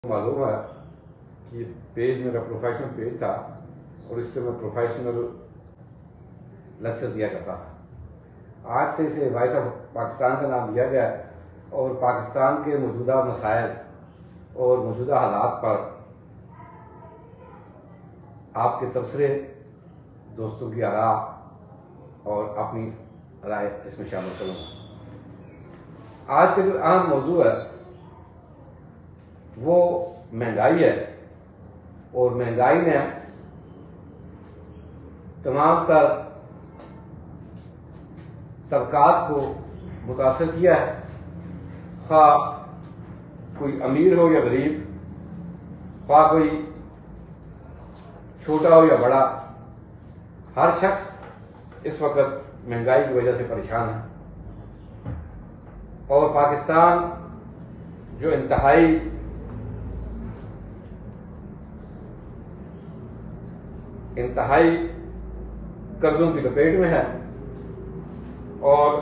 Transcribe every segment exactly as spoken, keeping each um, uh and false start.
معلوم ہے کہ یہ پیج میرا پروفیشنل پیج تھا اور اس سے میں پروفیشنل لیکچر دیا کرتا تھا۔ آج سے اسے وائس آف پاکستان کا نام دیا گیا ہے اور پاکستان کے موجودہ مسائل اور موجودہ حالات پر آپ کے تبصرے، دوستوں کی آراء اور اپنی رائے اس میں شامل کروں گا۔ آج کا جو اہم موضوع ہے وہ مہنگائی ہے، اور مہنگائی نے تمام تر طبقات کو متاثر کیا ہے، خواہ کوئی امیر ہو یا غریب، خواہ کوئی چھوٹا ہو یا بڑا، ہر شخص اس وقت مہنگائی کی وجہ سے پریشان ہے۔ اور پاکستان جو انتہائی انتہائی قرضوں کی لپیٹ میں ہے اور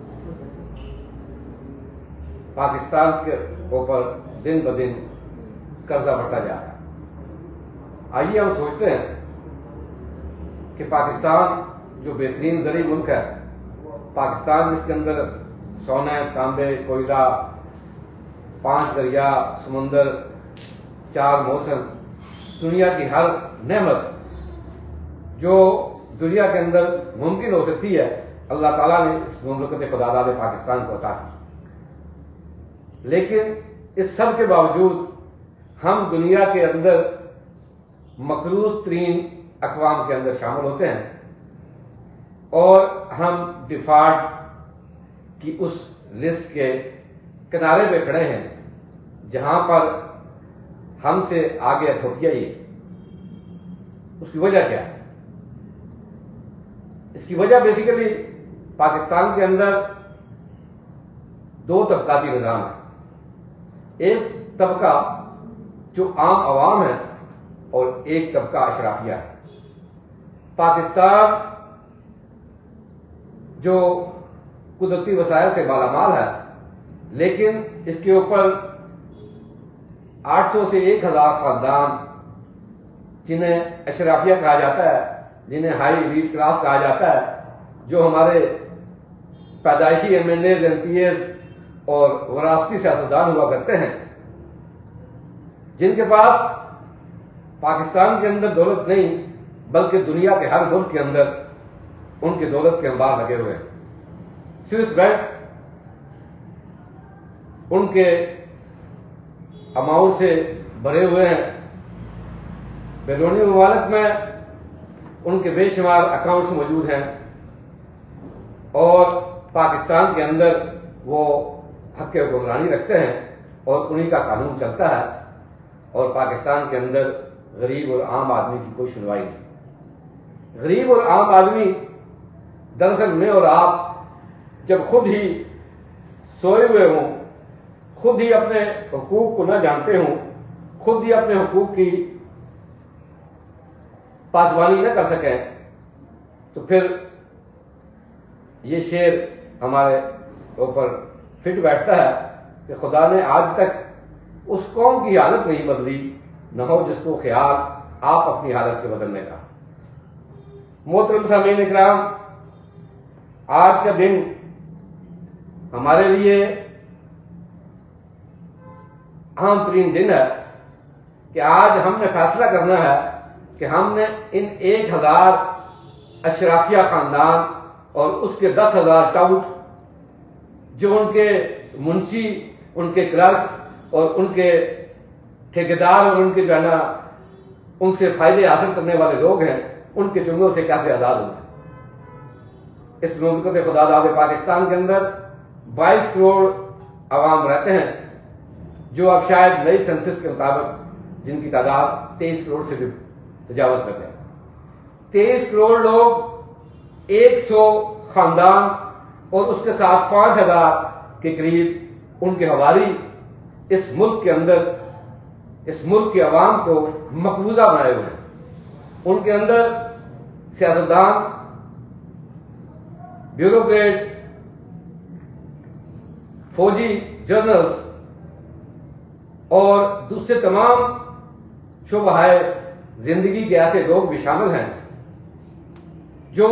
پاکستان کے اوپر دن بدن قرضہ بڑھتا جا رہا ہے۔ آئیے ہم سوچتے ہیں کہ پاکستان جو بہترین زرعی ملک ہے، پاکستان جس کے اندر سونے، تانبے، کوئلہ، پانچ دریا، سمندر، چار موسم، دنیا کی ہر نعمت جو دنیا کے اندر ممکن ہو سکتی ہے، اللہ تعالیٰ نے اس مملکت خداداد پاکستان کو عطا کی۔ لیکن اس سب کے باوجود ہم دنیا کے اندر مقروض ترین اقوام کے اندر شامل ہوتے ہیں اور ہم ڈیفالٹ کی اس لسٹ کے کنارے پہ کھڑے ہیں جہاں پر ہم سے آگے اتھوپیا ہی ہے۔ اس کی وجہ کیا ہے؟ اس کی وجہ بیسیکلی پاکستان کے اندر دو طبقاتی نظام ہے، ایک طبقہ جو عام عوام ہے اور ایک طبقہ اشرافیہ ہے۔ پاکستان جو قدرتی وسائل سے مالا مال ہے، لیکن اس کے اوپر آٹھ سو سے ایک ہزار خاندان جنہیں اشرافیہ کہا جاتا ہے، جنہیں ہائی ایلیٹ کلاس کہا جاتا ہے، جو ہمارے پیدائشی M N As, M P As اور وراثتی سیاستدان ہوا کرتے ہیں، جن کے پاس پاکستان کے اندر دولت نہیں بلکہ دنیا کے ہر ملک کے اندر ان کی دولت کے انبار لگے ہوئے ہیں۔ سوئس بینک ان کے اماؤنٹ سے بھرے ہوئے ہیں، بیرونی ممالک میں ان کے بے شمار اکاؤنٹس موجود ہیں، اور پاکستان کے اندر وہ حق حکمرانی رکھتے ہیں اور انہی کا قانون چلتا ہے، اور پاکستان کے اندر غریب اور عام آدمی کی کوئی سنوائی نہیں۔ غریب اور عام آدمی دراصل میں اور آپ جب خود ہی سوئے ہوئے ہوں، خود ہی اپنے حقوق کو نہ جانتے ہوں، خود ہی اپنے حقوق کی پاسبانی نہ کر سکیں، تو پھر یہ شعر ہمارے اوپر فٹ بیٹھتا ہے کہ خدا نے آج تک اس قوم کی حالت نہیں بدلی، نہ ہو جس کو خیال آپ اپنی حالت کے بدلنے کا۔ محترم سامعین اکرام، آج کا دن ہمارے لیے اہم ترین دن ہے کہ آج ہم نے فیصلہ کرنا ہے کہ ہم نے ان ایک ہزار اشرافیہ خاندان اور اس کے دس ہزار ٹاؤٹ جو ان کے منشی، ان کے کلرک اور ان کے ٹھیکیدار اور ان کے جو ہے نا ان سے فائدے حاصل کرنے والے لوگ ہیں، ان کے چنگل سے کیسے آزاد ہوئے۔ اس مملکت خداداد پاکستان کے اندر بائیس کروڑ عوام رہتے ہیں، جو اب شاید نئی سینسس کے مطابق جن کی تعداد تیئیس کروڑ سے بھی تجاوز کرتے ہیں۔ تیئیس کروڑ لوگ، ایک سو خاندان اور اس کے ساتھ پانچ ہزار کے قریب ان کے حوالی اس ملک کے اندر اس ملک کے عوام کو مقبوضہ بنائے ہوئے ہیں۔ ان کے اندر سیاستدان، بیوروکریٹ، فوجی، جنرلز اور دوسرے تمام شعبہ زندگی کے ایسے لوگ بھی شامل ہیں جو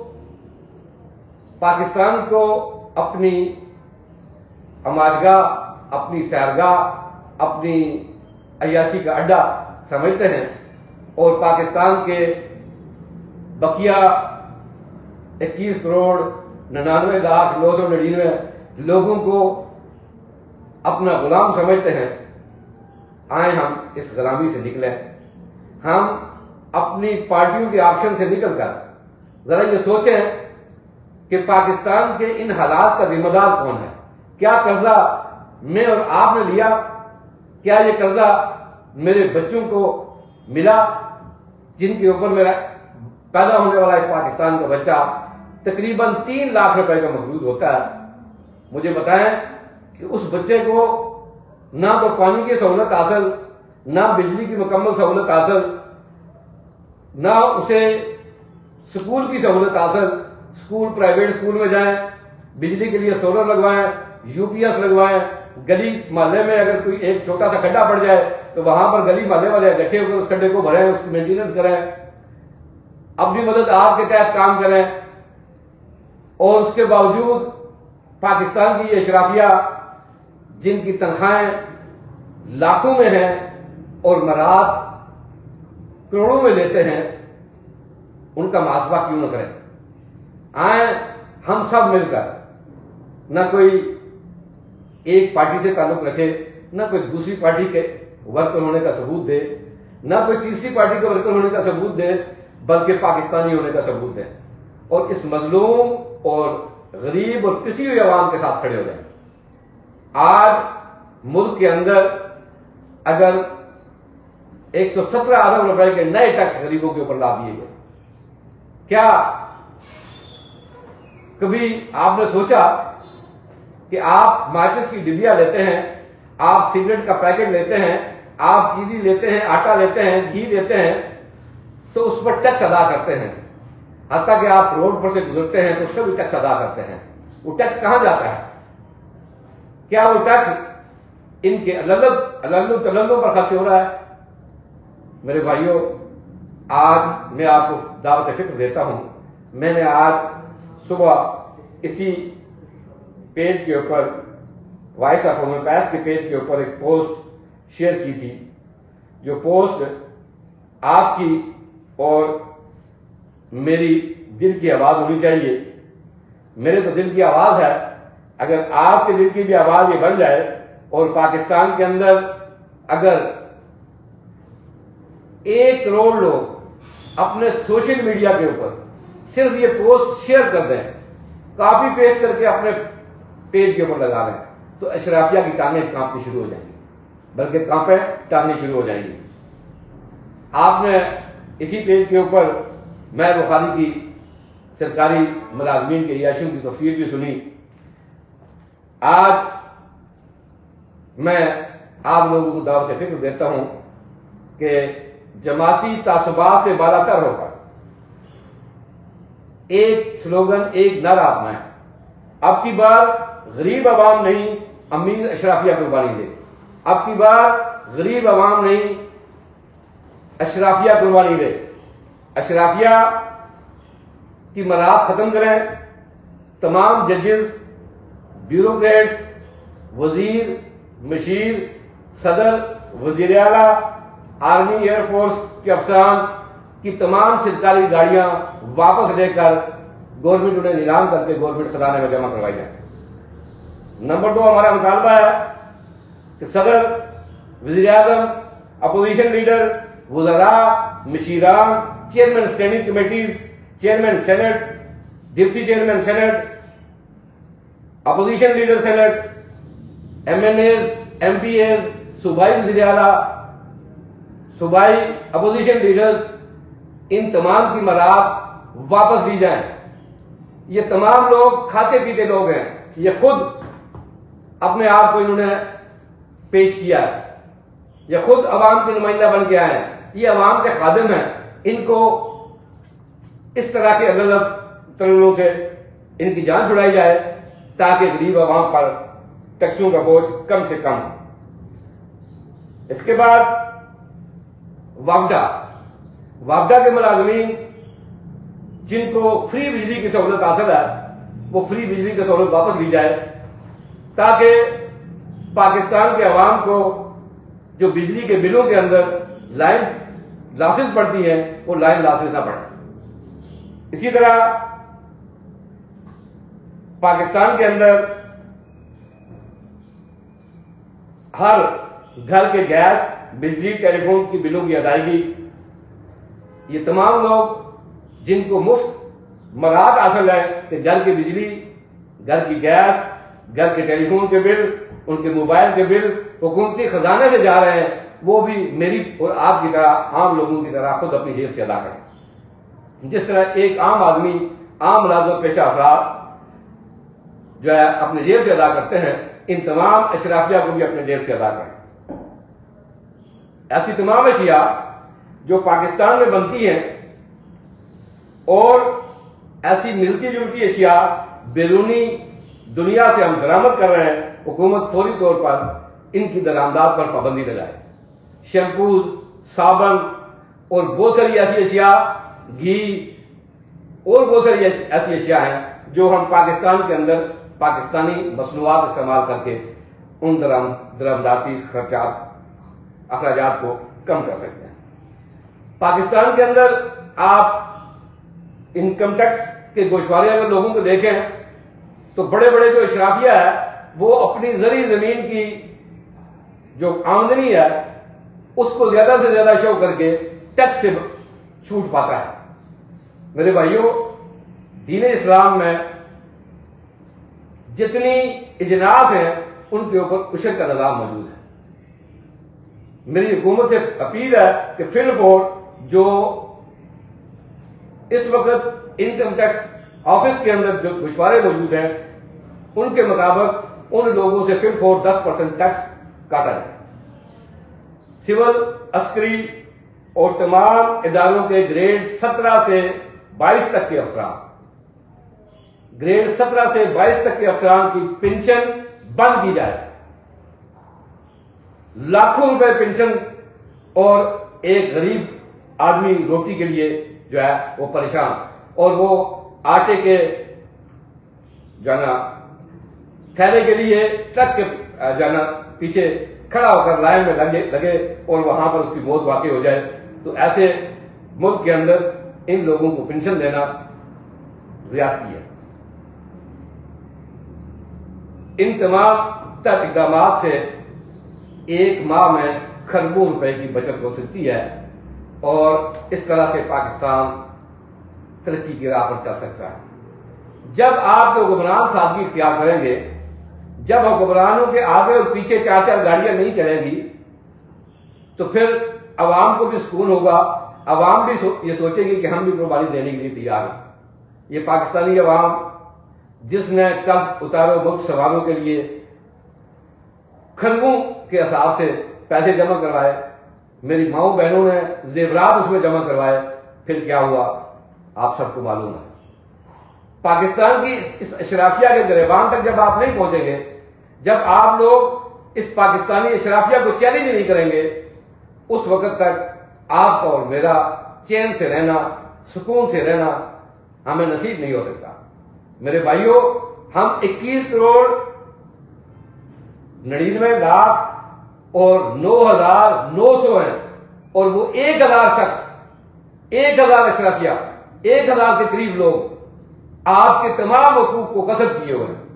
پاکستان کو اپنی اماجگاہ، اپنی سیرگاہ، اپنی عیاشی کا اڈا سمجھتے ہیں، اور پاکستان کے بقیہ اکیس کروڑ ننانوے لاکھ نو سو نڑینوے لوگوں کو اپنا غلام سمجھتے ہیں۔ آئیں ہم اس غلامی سے نکلیں، ہم اپنی پارٹیوں کے آپشن سے نکل کر ذرا یہ سوچیں کہ پاکستان کے ان حالات کا ذمہ دار کون ہے؟ کیا قرضہ میں اور آپ نے لیا؟ کیا یہ قرضہ میرے بچوں کو ملا جن کے اوپر میرا پیدا ہونے والا اس پاکستان کا بچہ تقریباً تین لاکھ روپے کا مقروض ہوتا ہے؟ مجھے بتائیں کہ اس بچے کو نہ تو پانی کی سہولت حاصل، نہ بجلی کی مکمل سہولت حاصل، نہ اسے سکول کی سہولت حاصل، سکول پرائیویٹ سکول میں جائیں، بجلی کے لیے سولر لگوائیں، یو پی ایس لگوائیں، گلی محلے میں اگر کوئی ایک چھوٹا سا کھڈا پڑ جائے تو وہاں پر گلی محلے والے اکٹھے ہو کر اس کھڈے کو بھریں، اس کی مینٹیننس کریں، اپنی مدد آپ کے تحت کام کریں، اور اس کے باوجود پاکستان کی یہ اشرافیہ جن کی تنخواہیں لاکھوں میں ہیں اور مراد کروڑوں میں لیتے ہیں، ان کا محاسبہ کیوں نہ کریں؟ آئیں ہم سب مل کر، نہ کوئی ایک پارٹی سے تعلق رکھے، نہ کوئی دوسری پارٹی کے ورکر ہونے کا ثبوت دے، نہ کوئی تیسری پارٹی کے ورکر ہونے کا ثبوت دے، بلکہ پاکستانی ہونے کا ثبوت دے، اور اس مظلوم اور غریب اور پسی ہوئی عوام کے ساتھ کھڑے ہو جائیں۔ آج ملک کے اندر اگر ایک سو سترہ ارب روپے کے نئے ٹیکس غریبوں کے اوپر لا دیے گئے، کیا کبھی آپ نے سوچا کہ آپ ماچس کی ڈبیا لیتے ہیں، آپ سگریٹ کا پیکٹ لیتے ہیں، آپ چینی لیتے ہیں، آٹا لیتے ہیں، گھی لیتے ہیں، تو اس پر ٹیکس ادا کرتے ہیں، حتیٰ کہ آپ روڈ پر سے گزرتے ہیں تو اس کا بھی ٹیکس ادا کرتے ہیں۔ وہ ٹیکس کہاں جاتا ہے؟ کیا وہ ٹیکس ان کے عللو تللوں پر خرچ ہو رہا ہے؟ میرے بھائیوں، آج میں آپ کو دعوت فکر دیتا ہوں۔ میں نے آج صبح اسی پیج کے اوپر، وائس آف ہومیوپیتھ کے پیج کے اوپر ایک پوسٹ شیئر کی تھی، جو پوسٹ آپ کی اور میری دل کی آواز ہونی چاہیے۔ میرے تو دل کی آواز ہے، اگر آپ کے دل کی بھی آواز یہ بن جائے اور پاکستان کے اندر اگر ایک کروڑ لوگ اپنے سوشل میڈیا کے اوپر صرف یہ پوسٹ شیئر کر دیں، کاپی پیسٹ کر کے اپنے پیج کے اوپر لگا لیں، تو اشرافیہ کی ٹانگیں کانپنی شروع ہو جائیں گی، بلکہ کانپیں ٹانگنی شروع ہو جائیں گی۔ آپ نے اسی پیج کے اوپر میں بخاری کی سرکاری ملازمین کے عیاشیوں کی تفصیل بھی سنی۔ آج میں آپ لوگوں کو دعوت فکر دیتا ہوں کہ جماعتی تعصبات سے بالا تر ہو کر ایک سلوگن، ایک نعرہ اپنائیں۔ اب کی بار غریب عوام نہیں، امیر اشرافیہ قربانی دے۔ اب کی بار غریب عوام نہیں، اشرافیہ قربانی دے۔ اشرافیہ کی مراد ختم کریں۔ تمام ججز، بیوروکریٹس، وزیر، مشیر، صدر، وزیر اعلیٰ، آرمی، ایئر فورس کے افسران کی تمام سرکاری گاڑیاں واپس لے کر گورنمنٹ انہیں نیلام کر کے گورنمنٹ خزانے میں جمع کروائی جائیں۔ نمبر دو، ہمارا مطالبہ ہے کہ صدر، وزیر اعظم، اپوزیشن لیڈر، وزراء، مشیران، chairman standing committees, chairman senate, deputy chairman senate, opposition leader senate, M N As, M P As, صوبائی وزیر اعلیٰ، صوبائی اپوزیشن لیڈرز، ان تمام کی مراد واپس لی جائیں۔ یہ تمام لوگ کھاتے پیتے لوگ ہیں، یہ خود اپنے آپ کو انہوں نے پیش کیا ہے، یہ خود عوام کے نمائندہ بن کے آئے ہیں، یہ عوام کے خادم ہیں۔ ان کو اس طرح کے الگ تللوں سے ان کی جان چھڑائی جائے تاکہ غریب عوام پر ٹیکسوں کا بوجھ کم سے کم ہو۔ اس کے بعد وابڈا وابڈا کے ملازمین جن کو فری بجلی کی سہولت حاصل ہے وہ فری بجلی کی سہولت واپس لی جائے تاکہ پاکستان کے عوام کو جو بجلی کے بلوں کے اندر لائن لاسز پڑتی ہیں وہ لائن لاسز نہ پڑے. اسی طرح پاکستان کے اندر ہر گھر کے گیس بجلی ٹیلی فون کی بلوں کی ادائیگی یہ تمام لوگ جن کو مفت مراحت حاصل ہے کہ گھر کی بجلی گھر کی گیس گھر کے ٹیلی فون کے بل ان کے موبائل کے بل حکومتی خزانے سے جا رہے ہیں وہ بھی میری اور آپ کی طرح عام لوگوں کی طرح خود اپنی جیب سے ادا کریں. جس طرح ایک عام آدمی عام ملازمت پیشہ افراد جو ہے اپنے جیب سے ادا کرتے ہیں ان تمام اشرافیہ کو بھی اپنے جیب سے ادا کریں. ایسی تمام اشیاء جو پاکستان میں بنتی ہیں اور ایسی ملتی جلتی اشیاء بیرونی دنیا سے ہم درآمد کر رہے ہیں حکومت فوری طور پر ان کی درآمدات پر پابندی لگائے. شیمپوز صابن اور بہت ساری ایسی اشیاء گھی اور بہت ساری ایسی اشیاء ہیں جو ہم پاکستان کے اندر پاکستانی مصنوعات استعمال کر کے ان درآمداتی خرچات اخراجات کو کم کر سکتے ہیں. پاکستان کے اندر آپ انکم ٹیکس کے گوشوارے اگر لوگوں کو دیکھیں تو بڑے بڑے جو اشرافیہ ہے وہ اپنی زرعی زمین کی جو آمدنی ہے اس کو زیادہ سے زیادہ شو کر کے ٹیکس سے چھوٹ پاتا ہے. میرے بھائیوں دین اسلام میں جتنی اجناس ہیں ان کے اوپر عشر کا نظام موجود ہے. میری حکومت سے اپیل ہے کہ فی الفور جو اس وقت انکم ٹیکس آفس کے اندر جو گوشوارے موجود ہیں ان کے مطابق ان لوگوں سے فی الفور دس پرسنٹ ٹیکس کاٹا جائے. سول عسکری اور تمام اداروں کے گریڈ سترہ سے بائیس تک کے افسران گریڈ سترہ سے بائیس تک کے افسران کی پنشن بند کی جائے. لاکھوں روپے پنشن اور ایک غریب آدمی روٹی کے لیے جو ہے وہ پریشان اور وہ آٹے کے جو ہے نا تھیلے کے لیے ٹرک کے جو ہے نا پیچھے کھڑا ہو کر لائن میں لگے لگے اور وہاں پر اس کی موت واقع ہو جائے. تو ایسے ملک کے اندر ان لوگوں کو پنشن دینا زیادتی ہے. ان تمام تک اقدامات سے ایک ماہ میں کھربوں روپے کی بچت ہو سکتی ہے اور اس طرح سے پاکستان ترقی کی راہ پر چل سکتا ہے. جب آپ کے حکمران سادگی اختیار کریں گے جب حکمرانوں کے آگے اور پیچھے چار چار گاڑیاں نہیں چلیں گی تو پھر عوام کو بھی سکون ہوگا. عوام بھی یہ سوچے گی کہ ہم بھی قربانی دینے کے لیے تیار ہیں. یہ پاکستانی عوام جس نے قرض اتارو ملک سوالوں کے لیے کھربوں کے حساب سے پیسے جمع کروائے میری ماؤں بہنوں نے زیورات اس میں جمع کروائے پھر کیا ہوا آپ سب کو معلوم ہے. پاکستان کی اس اشرافیہ کے گریبان تک جب آپ نہیں پہنچیں گے جب آپ لوگ اس پاکستانی اشرافیہ کو چیلنج نہیں کریں گے اس وقت تک آپ کا اور میرا چین سے رہنا سکون سے رہنا ہمیں نصیب نہیں ہو سکتا. میرے بھائیوں ہم اکیس کروڑ نڑینوے لاکھ اور نو ہزار نو سو ہیں اور وہ ایک ہزار شخص ایک ہزار اشرافیہ ایک ہزار کے قریب لوگ آپ کے تمام حقوق کو غصب کیے ہوئے ہیں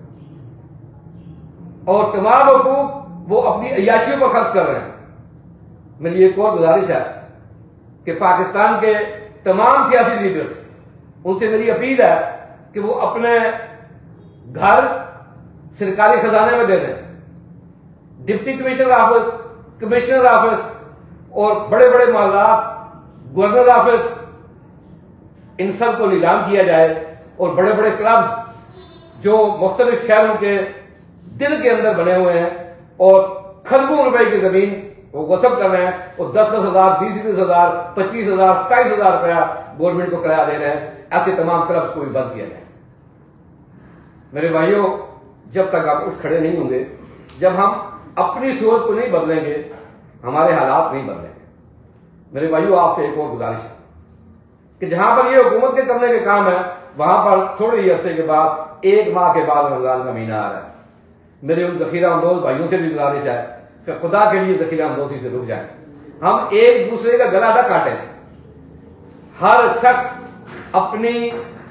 اور تمام حقوق وہ اپنی عیاشیوں پر خرچ کر رہے ہیں. میری ایک اور گزارش ہے کہ پاکستان کے تمام سیاسی لیڈرز ان سے میری اپیل ہے کہ وہ اپنے گھر سرکاری خزانے میں دے دیں. Deputy commissioner office commissioner office اور بڑے بڑے معاملات گورنر آفس ان سب کو نیلام کیا جائے اور بڑے بڑے کلبز جو مختلف شہروں کے دل کے اندر بنے ہوئے ہیں اور کھربوں روپے کی زمین وہ غصب کر رہے ہیں اور دس دس ہزار بیس بیس ہزار پچیس ہزار ستائیس ہزار روپیہ گورنمنٹ کو کرایہ دے رہے ہیں ایسے تمام کلبز کو بھی بند کیا جائے. میرے بھائیوں جب تک آپ اٹھ کھڑے نہیں ہوں گے جب ہم اپنی سوچ کو نہیں بدلیں گے ہمارے حالات نہیں بدلیں گے۔ میرے بھائیو، آپ سے ایک اور گزارش ہے کہ جہاں پر یہ حکومت کے کرنے کے کام ہے، وہاں پر تھوڑے ہی عرصے کے بعد ایک ماہ کے بعد رمضان کا مہینہ آ رہا ہے۔ میرے ان ذخیرہ اندوز بھائیوں سے بھی گزارش ہے کہ خدا کے لیے ذخیرہ اندوزی سے رک جائیں، ہم ایک دوسرے کا گلا نہ کاٹیں، ہر شخص اپنی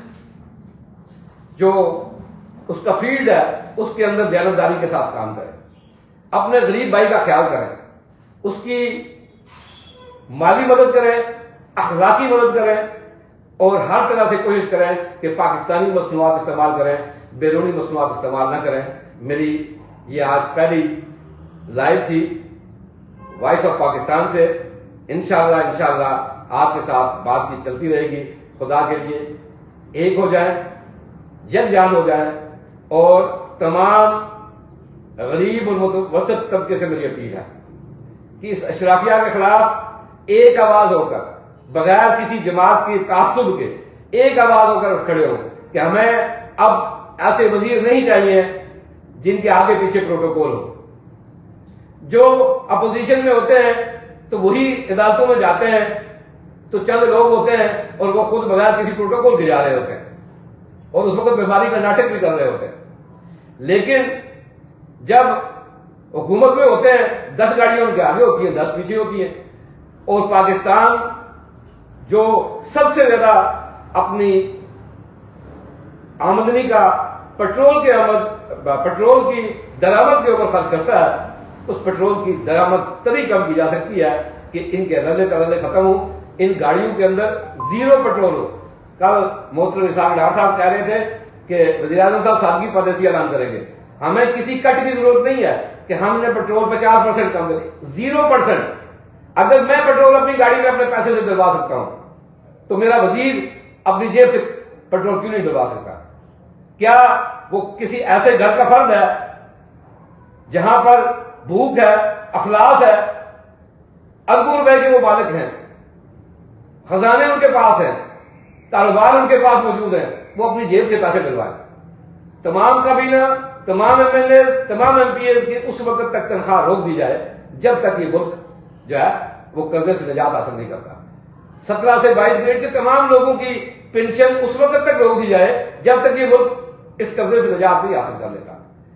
جو اس کا فیلڈ ہے اس کے اندر دیانتداری کے ساتھ کام کریں، اپنے غریب بھائی کا خیال کریں، اس کی مالی مدد کریں، اخلاقی مدد کریں، اور ہر طرح سے کوشش کریں کہ پاکستانی مصنوعات استعمال کریں، بیرونی مصنوعات استعمال نہ کریں۔ میری یہ آج پہلی لائیو تھی وائس آف پاکستان سے، انشاءاللہ انشاءاللہ آپ کے ساتھ بات چیت چلتی رہے گی۔ خدا کے لیے ایک ہو جائیں، یکجان ہو جائیں، اور تمام غریب اور متوسط طبقے سے میری اپیل ہے کہ اس اشرافیہ کے خلاف ایک آواز ہو کر، بغیر کسی جماعت کے تعصب کے، ایک آواز ہو کر کھڑے ہوں کہ ہمیں اب ایسے وزیر نہیں چاہیے جن کے آگے پیچھے پروٹوکول ہو۔ جو اپوزیشن میں ہوتے ہیں تو وہی عدالتوں میں جاتے ہیں تو چند لوگ ہوتے ہیں اور وہ خود بغیر کسی پروٹوکول کے جا رہے ہوتے ہیں اور اس وقت بیماری کا ناٹک بھی کر رہے ہوتے ہیں، لیکن جب حکومت میں ہوتے ہیں دس گاڑیاں ان کے آگے ہوتی ہیں، دس پیچھے ہوتی ہیں، اور پاکستان جو سب سے زیادہ اپنی آمدنی کا پیٹرول کے آمد پیٹرول کی درآمد کے اوپر خرچ کرتا ہے، اس پیٹرول کی درآمد تبھی کم کی جا سکتی ہے کہ ان کے رلے ترلے ختم ہوں، ان گاڑیوں کے اندر زیرو پیٹرول ہو۔ کل محترم اسحاق ڈار صاحب کہہ رہے تھے کہ وزیر اعظم صاحب سادگی پالیسی اعلان کریں گے، ہمیں کسی کٹ کی ضرورت نہیں ہے کہ ہم نے پیٹرول پچاس پرسینٹ کم کرے، زیرو پرسینٹ۔ اگر میں پیٹرول اپنی گاڑی میں اپنے پیسے سے ڈلوا سکتا ہوں تو میرا وزیر اپنی جیب سے پیٹرول کیوں نہیں ڈلوا سکتا؟ کیا وہ کسی ایسے گھر کا فرد ہے جہاں پر بھوک ہے، افلاس ہے، اربوں روپے کے وہ مالک ہیں، خزانے ان کے پاس ہیں، کاروبار ان کے پاس موجود ہیں، وہ اپنی جیب سے پیسے ڈلوائیں؟ تمام کابینہ، تمام ایم ایل ایز، تمام ایم پی ایز کی اس وقت تک تنخواہ روک دی جائے جب تک یہ ملک جو ہے وہ قرضے سے نجات حاصل نہیں کرتا۔ سترہ سے بائیس گریڈ کے تمام لوگوں کی پینشن اس وقت تک روک دی جائے جب تک یہ ملک اس قرضے سے نجات نہیں حاصل کر لیتا۔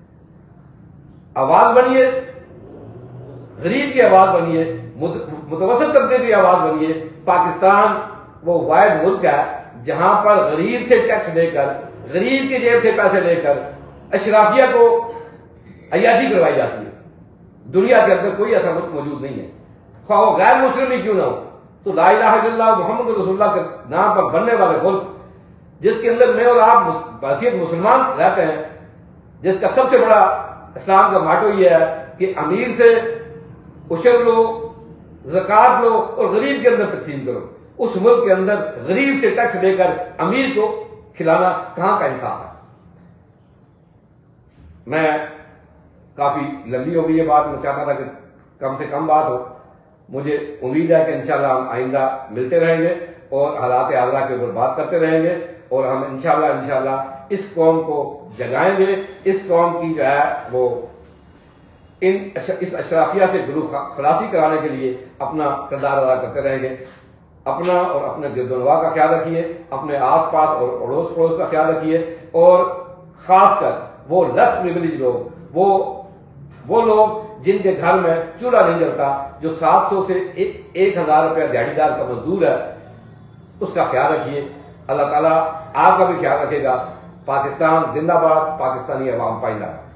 آواز بنیے، غریب کی آواز بنیے، متوسط طبقے کی آواز بنیے۔ پاکستان وہ واحد ملک ہے جہاں پر غریب سے ٹیکس لے کر، غریب کی جیب سے پیسے لے کر اشرافیہ کو عیاشی کروائی جاتی ہے۔ دنیا کے اندر کوئی ایسا ملک موجود نہیں ہے، خواہ وہ غیر مسلم ہی کیوں نہ ہو۔ تو لا الہ الا اللہ محمد رسول اللہ کے نام پر بننے والے ملک، جس کے اندر میں اور آپ بحیثیت مسلمان رہتے ہیں، جس کا سب سے بڑا اسلام کا ماٹو یہ ہے کہ امیر سے عشر لو، زکات لو اور غریب کے اندر تقسیم کرو، اس ملک کے اندر غریب سے ٹیکس لے کر امیر کو کھلانا کہاں کا انصاف ہے؟ میں کافی لمبی ہو گئی یہ بات، میں چاہتا تھا کہ کم سے کم بات ہو۔ مجھے امید ہے کہ انشاءاللہ ہم آئندہ ملتے رہیں گے اور حالات حاضرہ کے اوپر بات کرتے رہیں گے، اور ہم انشاءاللہ انشاءاللہ اس قوم کو جگائیں گے، اس قوم کی جو ہے وہ ان اس اشرافیہ سے گروہ خلاصی کرانے کے لیے اپنا کردار ادا کرتے رہیں گے۔ اپنا اور اپنے گرد و نواح کا خیال رکھیے، اپنے آس پاس اور اڑوس پڑوس کا خیال رکھیے، اور خاص کر وہ لیس پریویلیج لوگ، وہ وہ لوگ جن کے گھر میں چولہا نہیں جلتا، جو سات سو سے ایک ہزار روپیہ دیہڑی دار کا مزدور ہے، اس کا خیال رکھیے۔ اللہ تعالیٰ آپ کا بھی خیال رکھے گا۔ پاکستان زندہ باد، پاکستانی عوام پائندہ۔